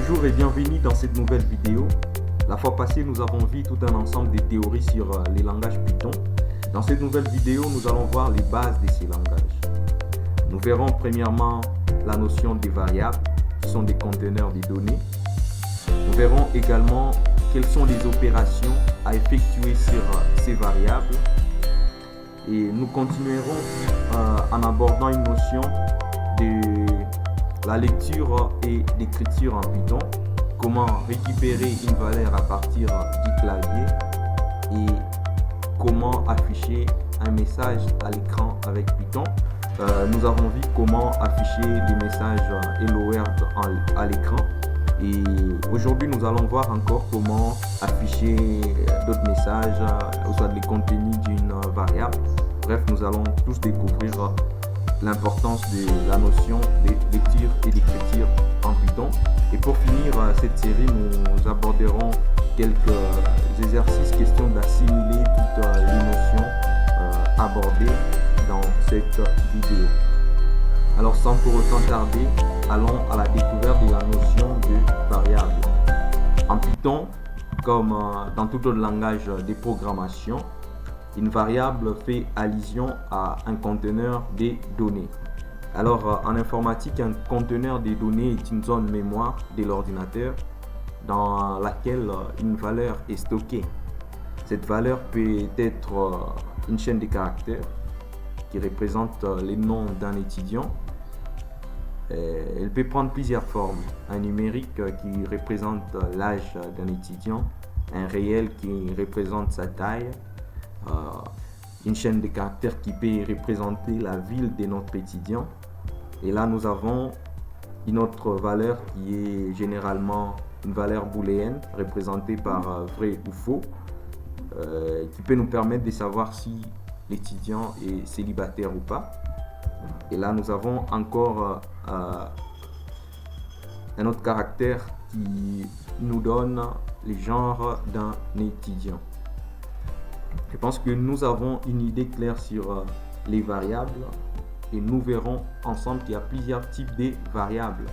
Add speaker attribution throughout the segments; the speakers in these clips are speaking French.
Speaker 1: Bonjour et bienvenue dans cette nouvelle vidéo. La fois passée, nous avons vu tout un ensemble de théories sur les langages Python. Dans cette nouvelle vidéo, nous allons voir les bases de ces langages. Nous verrons premièrement la notion des variables, qui sont des conteneurs de données. Nous verrons également quelles sont les opérations à effectuer sur ces variables. Et nous continuerons en abordant une notion de la lecture et l'écriture en Python, comment récupérer une valeur à partir du clavier et comment afficher un message à l'écran avec Python. Nous avons vu comment afficher des messages Hello World à l'écran, et aujourd'hui nous allons voir encore comment afficher d'autres messages, soit les contenus d'une variable. Bref, nous allons tous découvrir l'importance de la notion de lecture et d'écriture en Python. Et pour finir cette série, nous aborderons quelques exercices, question d'assimiler toutes les notions abordées dans cette vidéo. Alors sans pour autant tarder, allons à la découverte de la notion de variable. En Python, comme dans tout autre langage de programmation, une variable fait allusion à un conteneur des données. Alors en informatique, un conteneur des données est une zone mémoire de l'ordinateur dans laquelle une valeur est stockée. Cette valeur peut être une chaîne de caractères qui représente les noms d'un étudiant. Elle peut prendre plusieurs formes. Un numérique qui représente l'âge d'un étudiant, un réel qui représente sa taille, une chaîne de caractères qui peut représenter la ville de notre étudiant. Et là nous avons une autre valeur qui est généralement une valeur booléenne représentée par vrai ou faux, qui peut nous permettre de savoir si l'étudiant est célibataire ou pas. Et là nous avons encore un autre caractère qui nous donne le genre d'un étudiant. Je pense que nous avons une idée claire sur les variables et nous verrons ensemble qu'il y a plusieurs types de variables.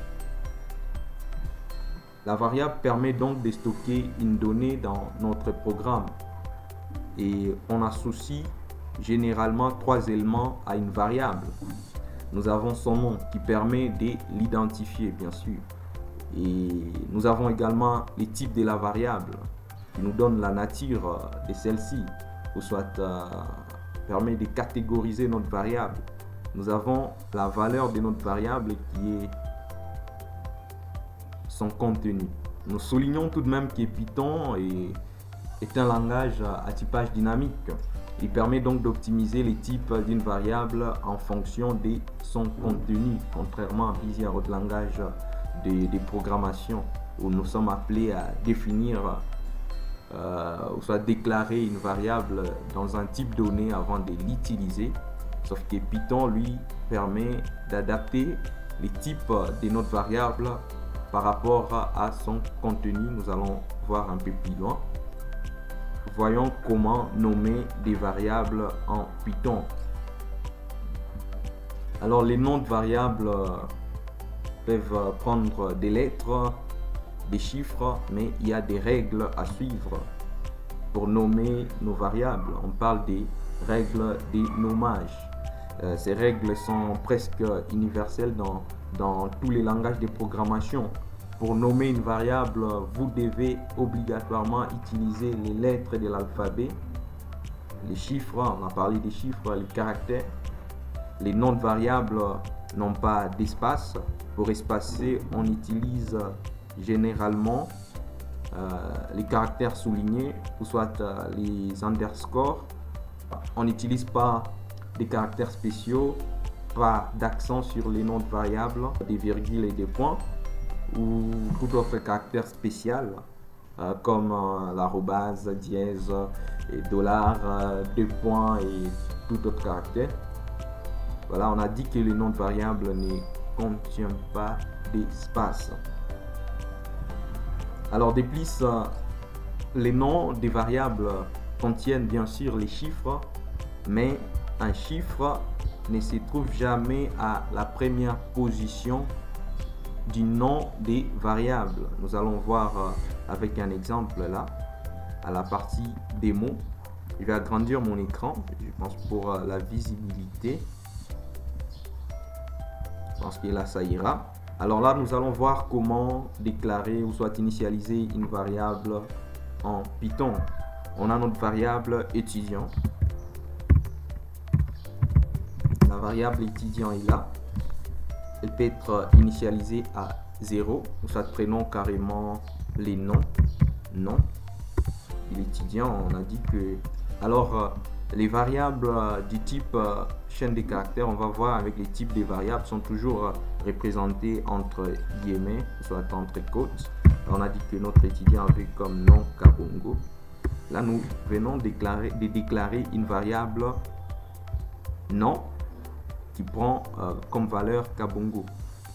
Speaker 1: La variable permet donc de stocker une donnée dans notre programme et on associe généralement trois éléments à une variable. Nous avons son nom qui permet de l'identifier bien sûr, et nous avons également les types de la variable qui nous donne la nature de celle-ci, ou soit permet de catégoriser notre variable. Nous avons la valeur de notre variable qui est son contenu. Nous soulignons tout de même que Python est un langage à typage dynamique. Il permet donc d'optimiser les types d'une variable en fonction de son contenu, contrairement à plusieurs autres langages de programmation où nous sommes appelés à définir ou soit déclarer une variable dans un type donné avant de l'utiliser. Sauf que Python lui permet d'adapter les types de notre variable par rapport à son contenu. Nous allons voir un peu plus loin. Voyons comment nommer des variables en Python. Alors les noms de variables peuvent prendre des lettres, des chiffres, mais il y a des règles à suivre pour nommer nos variables. On parle des règles des nommages. Ces règles sont presque universelles dans tous les langages de programmation. Pour nommer une variable, vous devez obligatoirement utiliser les lettres de l'alphabet, les chiffres, on a parlé des chiffres, les caractères. Les noms de variables n'ont pas d'espace. Pour espacer, on utilise généralement les caractères soulignés ou soit les underscores. On n'utilise pas des caractères spéciaux, pas d'accent sur les noms de variables, des virgules et des points ou tout autre caractère spécial comme l'arrobase, dièse et dollar, deux points et tout autre caractère. Voilà, on a dit que le nom de variable ne contient pas d'espace. Alors de plus, les noms des variables contiennent bien sûr les chiffres, mais un chiffre ne se trouve jamais à la première position du nom des variables. Nous allons voir avec un exemple là, à la partie démo. Je vais agrandir mon écran, je pense pour la visibilité. Je pense que là ça ira. Alors là nous allons voir comment déclarer ou soit initialiser une variable en Python. On a notre variable étudiant. La variable étudiant est là. Elle peut être initialisée à 0, ou soit prénom carrément les noms. Non. L'étudiant, on a dit que... Alors, les variables du type chaîne de caractères, on va voir avec les types des variables, sont toujours représentées entre guillemets, soit entre quotes. On a dit que notre étudiant avait comme nom Kabongo. Là, nous venons de déclarer une variable nom qui prend comme valeur Kabongo.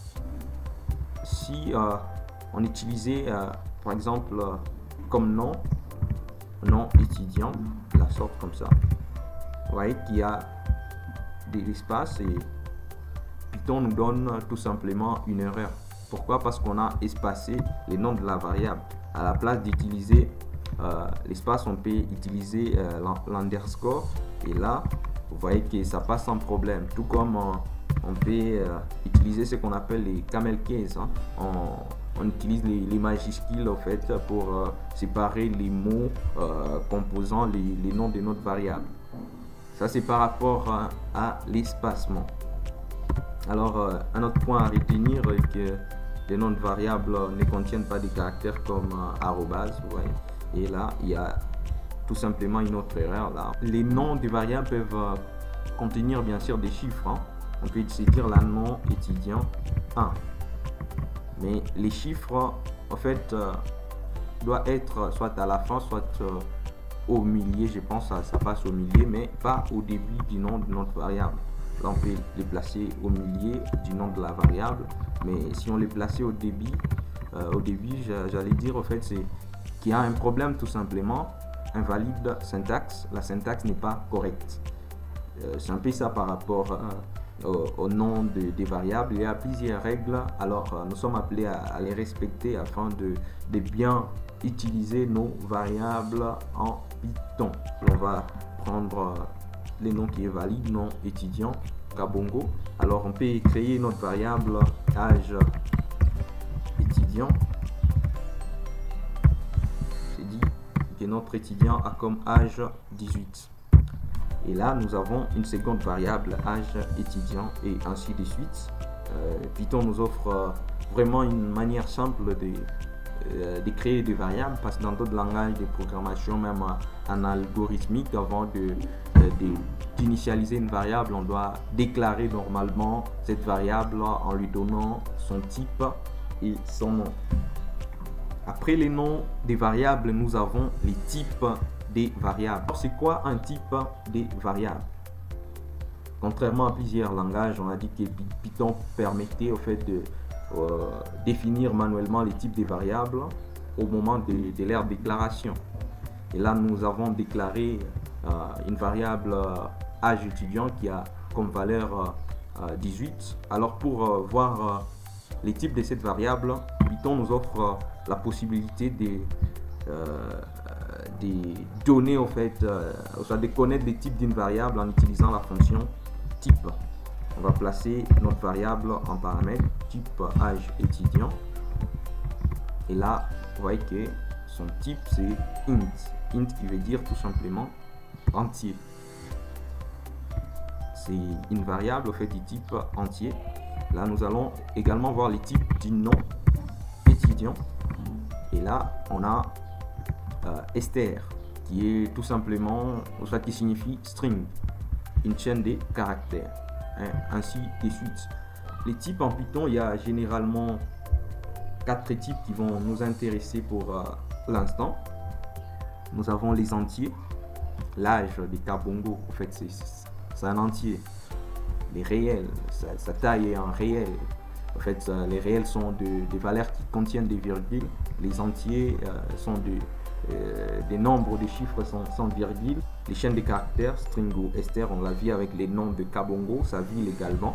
Speaker 1: Si on utilisait par exemple comme nom étudiant, la sorte comme ça, vous voyez qu'il y a des espaces et Python nous donne tout simplement une erreur. Pourquoi? Parce qu'on a espacé les noms de la variable. À la place d'utiliser l'espace, on peut utiliser l'underscore et là vous voyez que ça passe sans problème. Tout comme on peut utiliser ce qu'on appelle les camel case, hein. On utilise les majuscules en fait pour séparer les mots composant les noms de notre variable. Ça c'est par rapport à l'espacement. Alors un autre point à retenir est que les noms de variables ne contiennent pas des caractères comme arrobase, vous voyez. Et là il y a tout simplement une autre erreur là. Les noms des variables peuvent contenir bien sûr des chiffres, hein. On peut se dire la nom étudiant 1. Mais les chiffres, en fait, doivent être soit à la fin, soit au milieu. Je pense que ça passe au milieu, mais pas au début du nom de notre variable. Là, on peut les placer au milieu du nom de la variable. Mais si on les plaçait au début, j'allais dire, en fait, c'est qu'il y a un problème tout simplement. Invalide syntaxe. La syntaxe n'est pas correcte. C'est un peu ça par rapport au nom des variables. Il y a plusieurs règles, alors nous sommes appelés à les respecter afin de bien utiliser nos variables en Python. On va prendre les noms qui est valide, nom étudiant, Kabongo. Alors on peut créer notre variable âge étudiant. C'est dit que notre étudiant a comme âge 18. Et là, nous avons une seconde variable, âge étudiant, et ainsi de suite. Python nous offre vraiment une manière simple de créer des variables, parce que dans d'autres langages de programmation, même en algorithmique, avant d'initialiser une variable, on doit déclarer normalement cette variable en lui donnant son type et son nom. Après les noms des variables, nous avons les types des variables. C'est quoi un type des variables? Contrairement à plusieurs langages, on a dit que Python permettait au fait de définir manuellement les types des variables au moment de leur déclaration. Et là, nous avons déclaré une variable âge étudiant qui a comme valeur 18. Alors pour voir les types de cette variable, Python nous offre la possibilité de donner en fait, soit de connaître les types d'une variable en utilisant la fonction type. On va placer notre variable en paramètre type âge étudiant et là vous voyez que son type c'est int qui veut dire tout simplement entier. C'est une variable au fait du type entier. Là nous allons également voir les types du nom étudiant et là on a str qui est tout simplement, soit qui signifie string, une chaîne de caractères, hein, ainsi de suite. Les types en Python, il y a généralement 4 types qui vont nous intéresser pour l'instant. Nous avons les entiers. L'âge des Kabongo, en fait c'est un entier. Les réels, sa taille est en réel. En fait les réels sont des valeurs qui contiennent des virgules. Les entiers sont des nombres de chiffres sans virgule. Les chaînes de caractères, string ou str, on l'a vu avec les noms de Kabongo, ça vit également.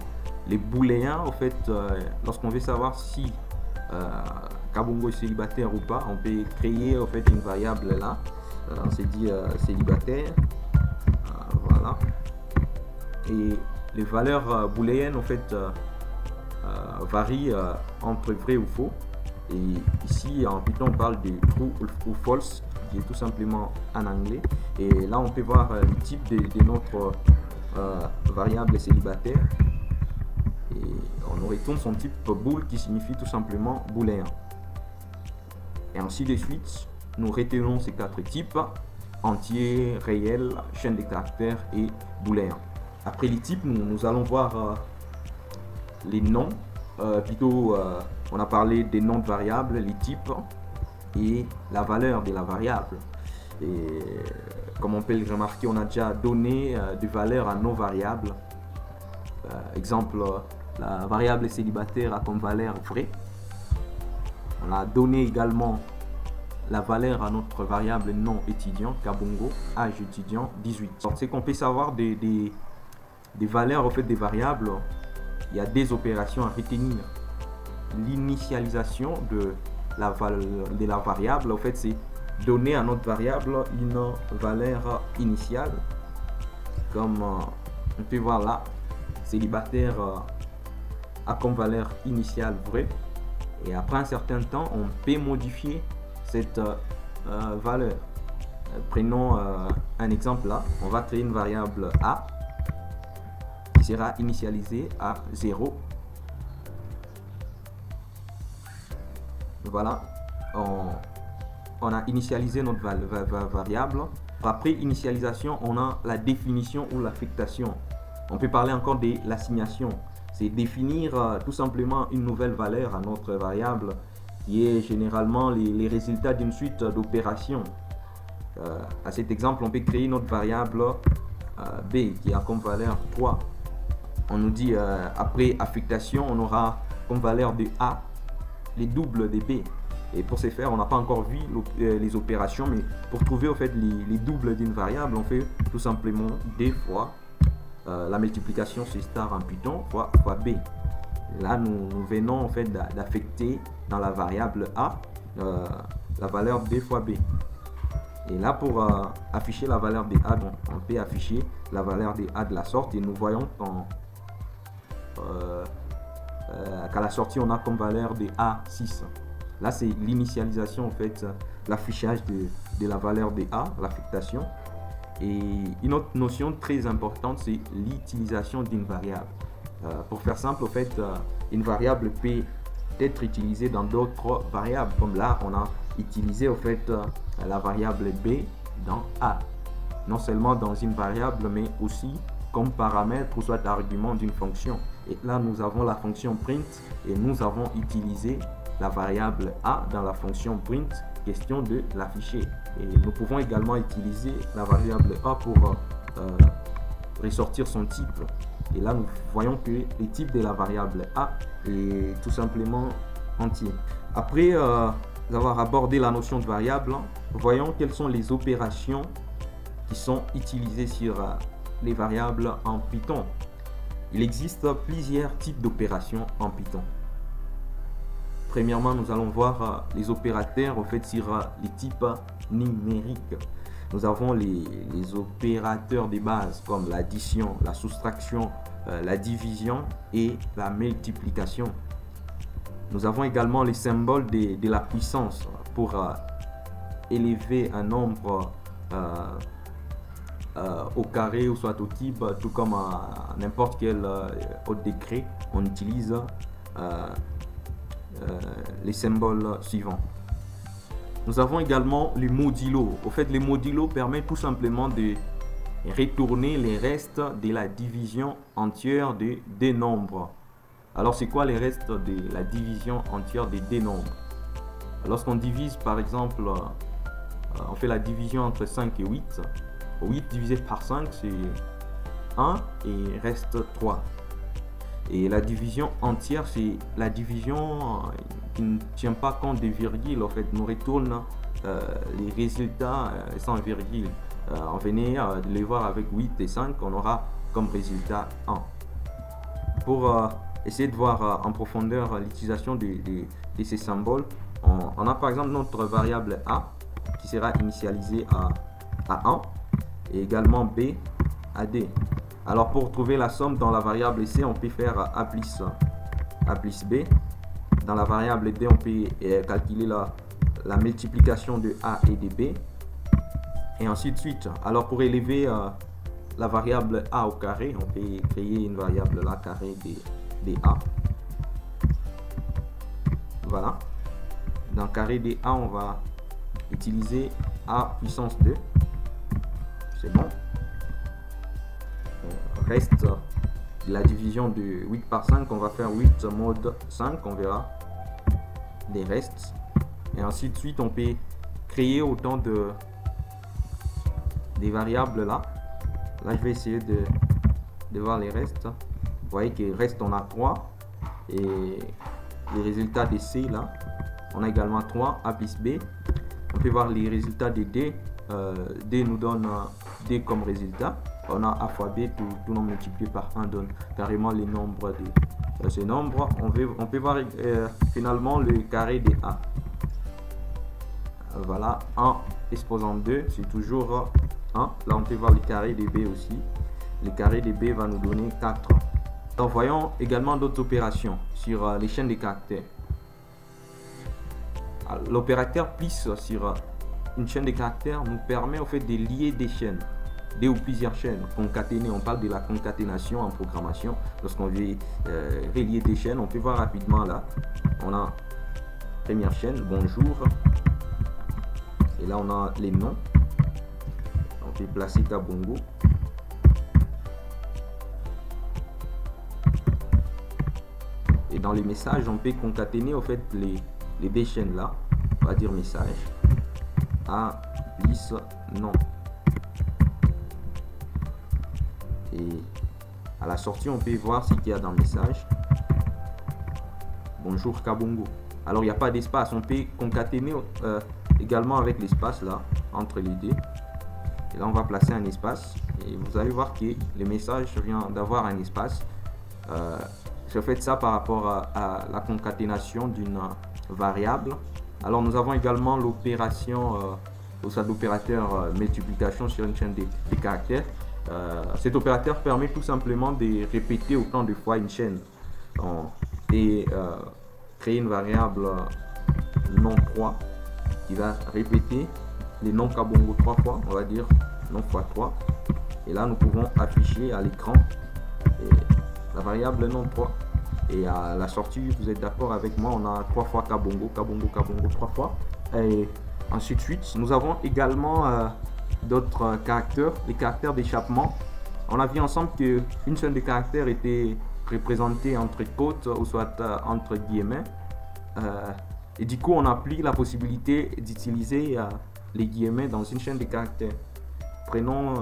Speaker 1: les booléens, en fait, lorsqu'on veut savoir si Kabongo est célibataire ou pas, on peut créer en fait une variable là. On s'est dit célibataire, voilà. Et les valeurs booléennes en fait varient entre vrai ou faux. Et ici en Python on parle de true ou false, qui est tout simplement en anglais. Et là on peut voir le type de notre variable célibataire. Et on retourne son type bool qui signifie tout simplement booléen. Et ainsi de suite, nous retenons ces 4 types: entier, réel, chaîne de caractères et booléen. Après les types, nous allons voir les noms. Plutôt, on a parlé des noms de variables, les types et la valeur de la variable. Et comme on peut le remarquer, on a déjà donné des valeurs à nos variables. Exemple, la variable célibataire a comme valeur vrai. On a donné également la valeur à notre variable non étudiant, Kabongo, âge étudiant 18. C'est qu'on peut savoir des valeurs, en fait, des variables. Il y a des opérations à retenir. L'initialisation de la variable, en fait, c'est donner à notre variable une valeur initiale. Comme on peut voir là, célibataire a comme valeur initiale vrai. Et après un certain temps, on peut modifier cette valeur. Prenons un exemple là. On va créer une variable A qui sera initialisée à 0. Voilà. On a initialisé notre variable. Après initialisation, on a la définition ou l'affectation. On peut parler encore de l'assignation. C'est définir tout simplement une nouvelle valeur à notre variable qui est généralement les résultats d'une suite d'opérations. À cet exemple, on peut créer notre variable B qui a comme valeur 3. On nous dit après affectation, on aura comme valeur de A les doubles de B. Et pour ce faire, on n'a pas encore vu les opérations, mais pour trouver en fait les doubles d'une variable, on fait tout simplement D fois la multiplication c'est star en Python fois B. Là, nous venons en fait d'affecter dans la variable A la valeur D fois B. Et là, pour afficher la valeur de A, on peut afficher la valeur de A de la sorte et nous voyons qu'à la sortie, on a comme valeur de A 6. Là, c'est l'initialisation, en fait, l'affichage de la valeur de A, l'affectation. Et une autre notion très importante, c'est l'utilisation d'une variable. Pour faire simple, en fait, une variable peut être utilisée dans d'autres variables. Comme là, on a utilisé en fait la variable B dans A. Non seulement dans une variable, mais aussi comme paramètre ou soit argument d'une fonction. Et là, nous avons la fonction print et nous avons utilisé la variable A dans la fonction print, question de l'afficher. Et nous pouvons également utiliser la variable A pour ressortir son type. Et là, nous voyons que le type de la variable A est tout simplement entier. Après avoir abordé la notion de variable, voyons quelles sont les opérations qui sont utilisées sur les variables en Python. Il existe plusieurs types d'opérations en Python. Premièrement, nous allons voir les opérateurs en fait sur les types numériques. Nous avons les opérateurs de base comme l'addition, la soustraction, la division et la multiplication. Nous avons également les symboles de la puissance pour élever un nombre au carré ou soit au type, tout comme à n'importe quel autre décret, on utilise les symboles suivants. Nous avons également les modulos. Au fait, les modulos permettent tout simplement de retourner les restes de la division entière de deux nombres. Alors, c'est quoi les restes de la division entière de deux nombres? Lorsqu'on divise, par exemple, on fait la division entre 5 et 8. 8 divisé par 5, c'est 1 et il reste 3. Et la division entière, c'est la division qui ne tient pas compte des virgules. En fait, nous retourne les résultats sans virgule. On venait de les voir avec 8 et 5, on aura comme résultat 1. pour essayer de voir en profondeur l'utilisation de ces symboles, on a par exemple notre variable A qui sera initialisée à 1 et également B à D. Alors pour trouver la somme dans la variable C, on peut faire A plus B. Dans la variable D, on peut calculer la multiplication de A et de B. Et ainsi de suite. Alors pour élever la variable A au carré, on peut créer une variable là carré des A. Voilà. Dans carré des A, on va utiliser A puissance 2. C'est bon. Reste la division de 8 par 5, on va faire 8 mode 5, on verra les restes. Et ainsi de suite, on peut créer autant des variables là. Là, je vais essayer de voir les restes. Vous voyez que reste, on a 3. Et les résultats de C là, on a également 3, A plus B. On peut voir les résultats de D. D nous donne D comme résultat. On a A fois B, tout nombre multiplié par 1 donne carrément les nombres de ces nombres. On peut voir finalement le carré des A. Voilà, 1 exposant 2, c'est toujours 1. Là, on peut voir le carré des B aussi. Le carré des B va nous donner 4. Alors, voyons également d'autres opérations sur les chaînes de caractères. L'opérateur plus sur une chaîne de caractères nous permet en fait de lier des chaînes, des ou plusieurs chaînes concaténées. On parle de la concaténation en programmation. Lorsqu'on veut relier des chaînes, on peut voir rapidement là. On a première chaîne, bonjour. Et là, on a les noms. On peut placer Kabongo. Et dans les messages, on peut concaténer en fait les deux chaînes là. On va dire message. A plus non. Et à la sortie, on peut voir ce qu'il y a dans le message. Bonjour Kabongo. Alors, il n'y a pas d'espace. On peut concaténer également avec l'espace là, entre les deux. Et là, on va placer un espace. Et vous allez voir que le message vient d'avoir un espace. Je fais ça par rapport à la concaténation d'une variable. Alors, nous avons également l'opération au sein de l'opérateur multiplication sur une chaîne de caractères. Cet opérateur permet tout simplement de répéter autant de fois une chaîne et créer une variable nom 3 qui va répéter les noms Kabongo 3 fois, on va dire nom fois 3. Et là, nous pouvons afficher à l'écran la variable nom 3. Et à la sortie, vous êtes d'accord avec moi, on a 3 fois Kabongo, Kabongo, Kabongo 3 fois. Et ainsi de suite. Nous avons également d'autres caractères, les caractères d'échappement. On a vu ensemble qu'une chaîne de caractères était représentée entre côtes ou soit entre guillemets. Et du coup, on a pris la possibilité d'utiliser les guillemets dans une chaîne de caractères. Prenons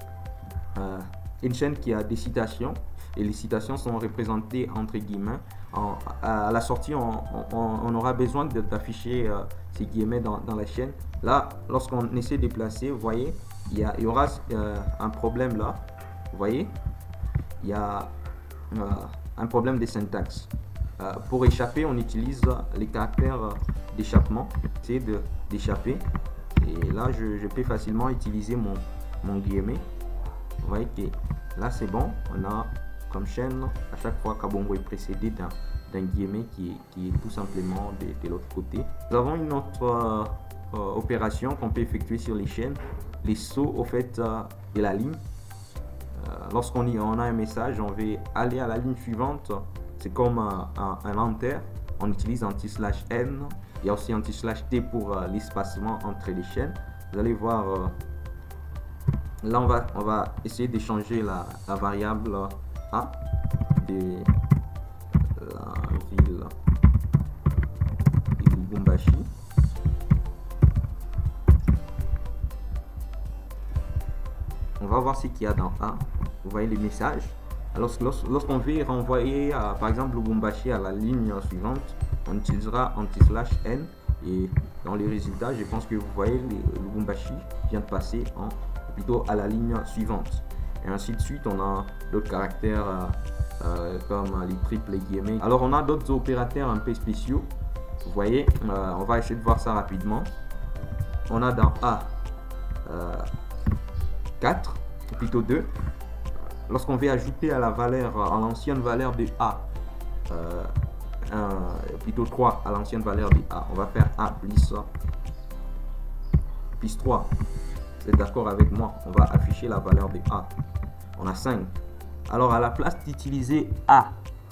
Speaker 1: une chaîne qui a des citations. Et les citations sont représentées entre guillemets. À la sortie, on aura besoin d'afficher ces guillemets dans la chaîne. Là, lorsqu'on essaie de placer, vous voyez, il y aura un problème là. Vous voyez, il y a un problème de syntaxe. Pour échapper, on utilise les caractères d'échappement. C'est d'échapper. Et là, je peux facilement utiliser mon guillemet. Vous voyez que là, c'est bon. On a comme chaîne, à chaque fois Kabongo est précédé d'un guillemet qui est tout simplement de l'autre côté. Nous avons une autre opération qu'on peut effectuer sur les chaînes, les sauts au fait de la ligne. Lorsqu'on a un message, on veut aller à la ligne suivante. C'est comme un enter. On utilise anti/n. Il y a aussi anti/t pour l'espacement entre les chaînes. Vous allez voir, là on va essayer de changer la variable A de la ville de Lubumbashi. On va voir ce qu'il y a dans A. Vous voyez les messages. Alors lorsqu'on veut renvoyer par exemple Lubumbashi à la ligne suivante, on utilisera anti/n et dans les résultats, je pense que vous voyez Lubumbashi vient de passer plutôt à la ligne suivante. Et ainsi de suite, on a d'autres caractères comme les triples guillemets. Alors on a d'autres opérateurs un peu spéciaux. Vous voyez, on va essayer de voir ça rapidement. On a dans A 4, ou plutôt 2. Lorsqu'on veut ajouter à la valeur, à l'ancienne valeur de A, plutôt 3 à l'ancienne valeur de A, on va faire A plus 3. Vous êtes d'accord avec moi? On va afficher la valeur de A. On a 5. Alors à la place d'utiliser A,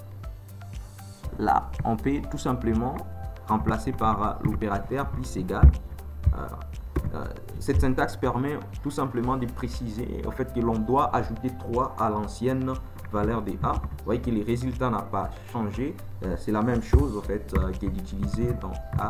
Speaker 1: là, on peut tout simplement remplacer par l'opérateur plus égal. Cette syntaxe permet tout simplement de préciser au fait que l'on doit ajouter 3 à l'ancienne valeur de A. Vous voyez que les résultats n'ont pas changé. C'est la même chose au fait qui est d'utiliser dans A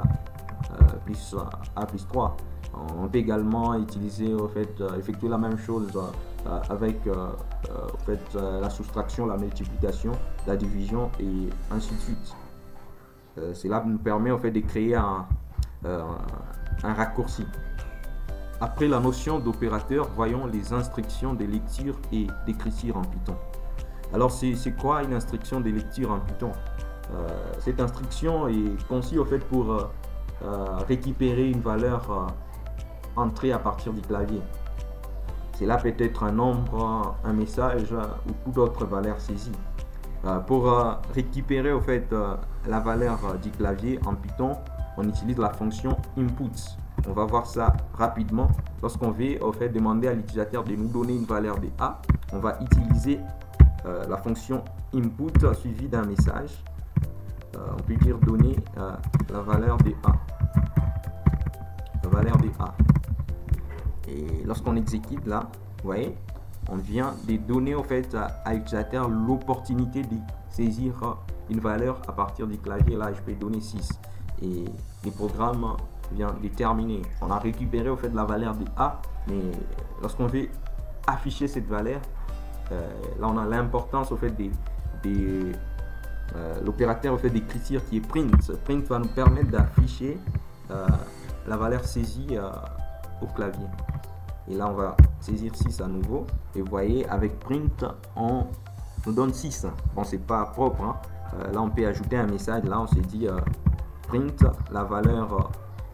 Speaker 1: plus 3. On peut également utiliser au fait effectuer la même chose avec au fait, la soustraction, la multiplication, la division et ainsi de suite. Cela nous permet en fait de créer un raccourci. Après la notion d'opérateur, voyons les instructions de lecture et d'écriture en Python. Alors c'est quoi une instruction de lecture en Python? Cette instruction est conçue au fait pour récupérer une valeur entrée à partir du clavier. Cela peut être un nombre, un message ou toute autre valeur saisie. Pour récupérer au fait la valeur du clavier en Python, on utilise la fonction input. On va voir ça rapidement. Lorsqu'on veut au fait demander à l'utilisateur de nous donner une valeur de A, on va utiliser la fonction input suivie d'un message. On peut dire donner la valeur de A. La valeur de A. Et lorsqu'on exécute là, vous voyez, on vient de donner au fait à l'utilisateur l'opportunité de saisir une valeur à partir du clavier. Là, je peux donner 6 et le programme vient de terminer. On a récupéré au fait la valeur de A, mais lorsqu'on veut afficher cette valeur, là on a l'importance au fait de l'opérateur au fait d'écriture qui est print. Print va nous permettre d'afficher la valeur saisie au clavier. Et là, on va saisir 6 à nouveau. Et vous voyez, avec print, on nous donne 6. Bon, c'est pas propre. Hein. Là, on peut ajouter un message. Là, on s'est dit print la valeur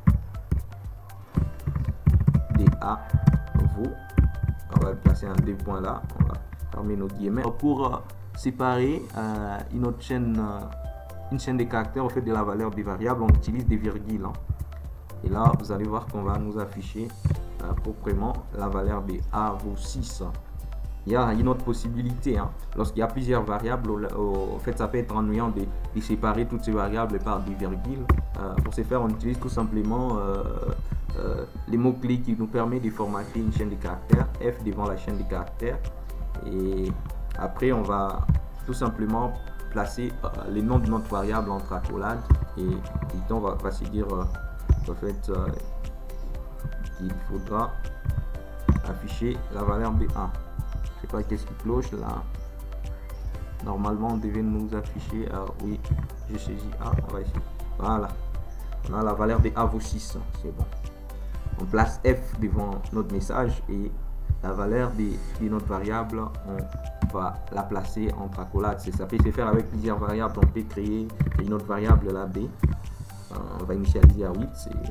Speaker 1: de A vaut. On va placer un 2 points là. On va fermer nos guillemets. Pour séparer une chaîne de caractères au fait de la valeur des variables, on utilise des virgules. Hein. Et là, vous allez voir qu'on va nous afficher proprement la valeur de A vaut 6. Il y a une autre possibilité. Hein. Lorsqu'il y a plusieurs variables, au fait, ça peut être ennuyant de séparer toutes ces variables par des virgules. Pour ce faire, on utilise tout simplement les mots-clés qui nous permettent de formater une chaîne de caractères, F devant la chaîne de caractères. Et après, on va tout simplement placer les noms de notre variable entre accolades. Et Python va se dire en fait qu'il faudra afficher la valeur de A. Je sais pas qu'est-ce qui cloche là. Normalement on devait nous afficher oui, j'ai saisi A. On va essayer. Voilà, on a la valeur de A vaut 6. C'est bon. On place F devant notre message et la valeur de notre variable, on va la placer entre accolades. Ça peut se faire avec plusieurs variables. On peut créer une autre variable là, B. On va initialiser à 8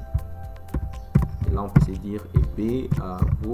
Speaker 1: et là on peut se dire et B vaut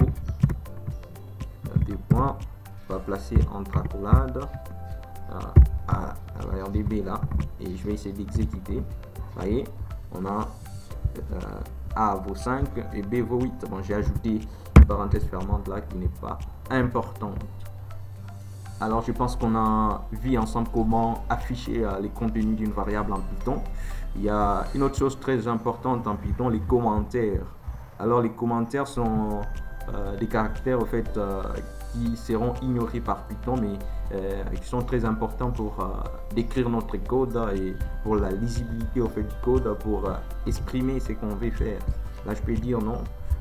Speaker 1: 2 points. On va placer entre accolades à la valeur de B là et je vais essayer d'exécuter. Vous voyez, on a A vaut 5 et B vaut 8. Bon, j'ai ajouté une parenthèse fermante là qui n'est pas importante. Alors je pense qu'on a vu ensemble comment afficher les contenus d'une variable en Python. Il y a une autre chose très importante en Python, les commentaires. Alors les commentaires sont des caractères au fait qui seront ignorés par Python, mais qui sont très importants pour décrire notre code et pour la lisibilité au fait du code, pour exprimer ce qu'on veut faire. Là je peux dire non,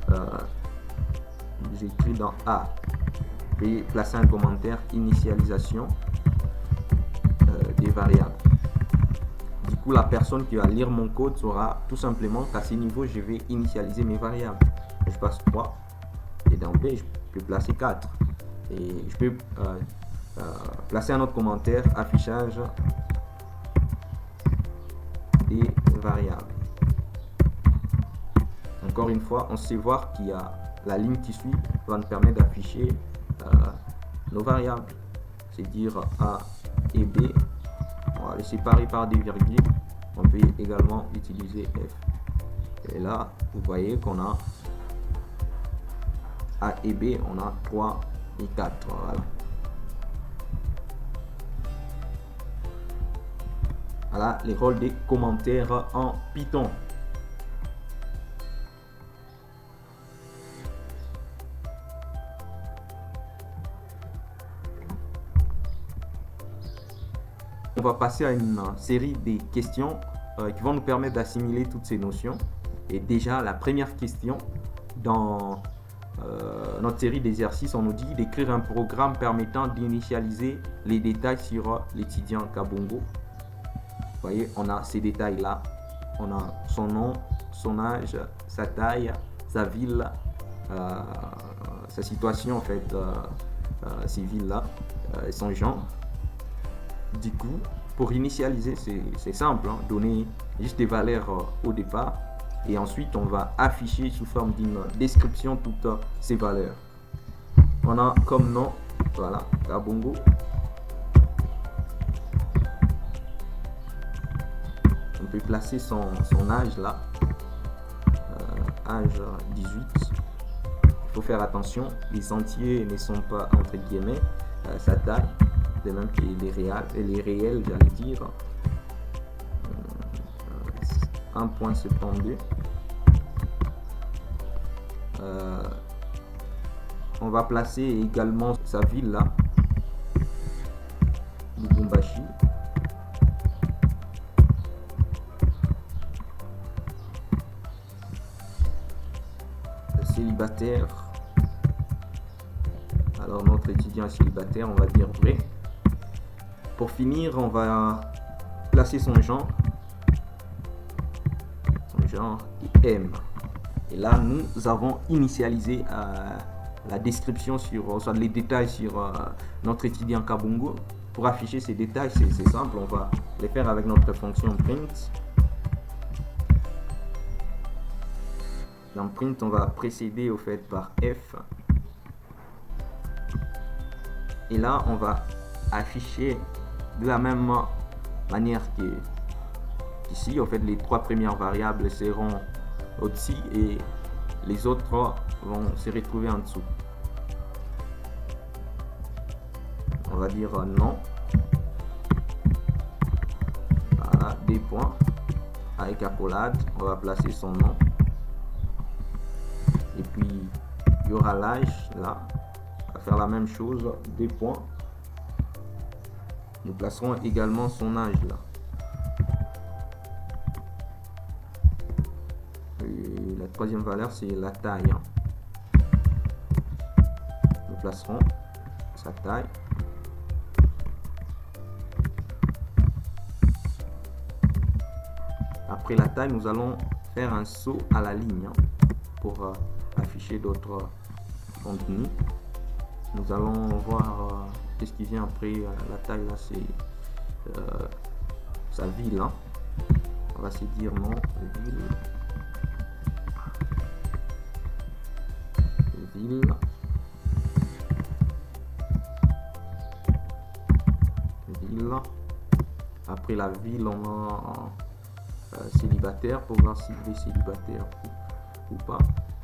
Speaker 1: j'écris dans A, je peux placer un commentaire initialisation des variables. Du coup, la personne qui va lire mon code saura tout simplement qu'à ce niveau, je vais initialiser mes variables. Je passe 3 et dans B, je peux placer 4. Et je peux placer un autre commentaire, affichage des variables. Encore une fois, on sait voir qu'il y a la ligne qui suit va nous permettre d'afficher nos variables, c'est-à-dire A et B. On va les séparer par des virgules. On peut également utiliser F. Et là, vous voyez qu'on a A et B, on a 3 et 4. Voilà. Voilà les rôles des commentaires en Python. On va passer à une série de questions qui vont nous permettre d'assimiler toutes ces notions. Et déjà, la première question dans notre série d'exercices, on nous dit d'écrire un programme permettant d'initialiser les détails sur l'étudiant Kabongo. Vous voyez, on a ces détails-là. On a son nom, son âge, sa taille, sa ville, sa situation en fait, civile là, son genre. Du coup, pour initialiser, c'est simple, hein, donner juste des valeurs au départ et ensuite on va afficher sous forme d'une description toutes ces valeurs. On a comme nom, voilà, Kabongo. On peut placer son âge là, âge 18. Il faut faire attention, les entiers ne sont pas entre guillemets, sa taille. De même que les réels, j'allais dire 1.72. On va placer également sa ville là, Lubumbashi. Célibataire. Alors notre étudiant est célibataire, on va dire vrai. Pour finir, on va placer son genre. Son genre est M. Et là, nous avons initialisé la description sur les détails sur notre étudiant Kabongo. Pour afficher ces détails, c'est simple. On va les faire avec notre fonction print. Dans print, on va précéder au fait par F. Et là, on va afficher de la même manière qu'ici. En fait, les trois premières variables seront au-dessus et les autres vont se retrouver en dessous. On va dire non. Voilà, des points avec accolade. On va placer son nom. Et puis, il y aura l'âge là. On va faire la même chose, des points. Nous placerons également son âge là. Et la troisième valeur, c'est la taille. Nous placerons sa taille. Après la taille, nous allons faire un saut à la ligne pour afficher d'autres contenus. Nous allons voir qu'est-ce qui vient après la taille là, c'est sa ville. Hein. On va se dire non, ville. Ville. Ville. Après la ville, on a célibataire pour voir s'il est célibataire ou pas.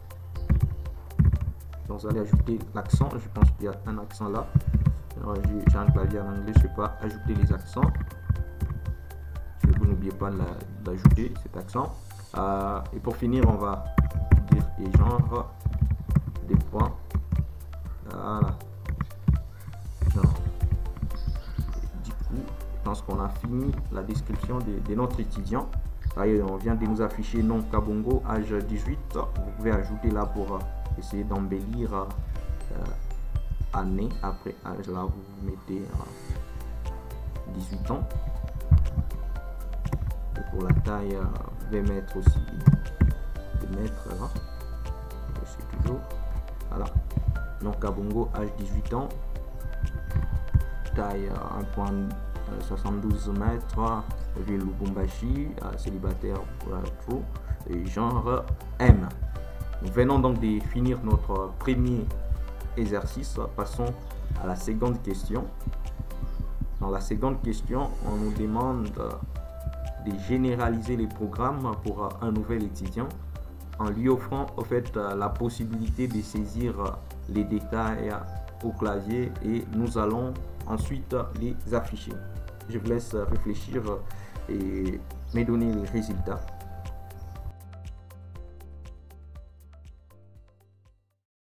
Speaker 1: Donc vous allez ajouter l'accent, je pense qu'il y a un accent là. J'ai un clavier en anglais, je ne sais pas ajouter les accents. Vous n'oubliez pas d'ajouter cet accent. Et pour finir, on va dire et genre des points. Voilà. Genre. Du coup, je pense qu'on a fini la description de notre étudiant. On vient de nous afficher nom Kabongo, âge 18. Vous pouvez ajouter là pour essayer d'embellir année après âge. Là, vous mettez 18 ans. Et pour la taille, vous pouvez mettre aussi des mètres là. C'est toujours. Voilà. Donc Kabongo, âge 18 ans. taille 1,72 m, ville Lubumbashi, célibataire true, et genre M. Nous venons donc de finir notre premier exercice. Passons à la seconde question. Dans la seconde question, on nous demande de généraliser les programmes pour un nouvel étudiant en lui offrant en fait la possibilité de saisir les détails au clavier, et nous allons ensuite les afficher. Je vous laisse réfléchir et me donner les résultats.